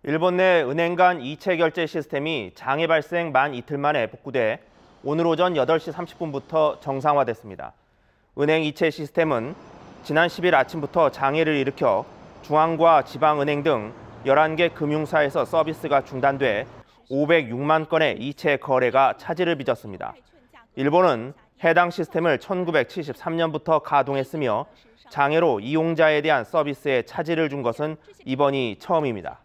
일본 내 은행 간 이체 결제 시스템이 장애 발생 만 이틀 만에 복구돼 오늘 오전 8시 30분부터 정상화됐습니다. 은행 이체 시스템은 지난 10일 아침부터 장애를 일으켜 중앙과 지방은행 등 11개 금융사에서 서비스가 중단돼 506만 건의 이체 거래가 차질을 빚었습니다. 일본은 해당 시스템을 1973년부터 가동했으며 장애로 이용자에 대한 서비스에 차질을 준 것은 이번이 처음입니다.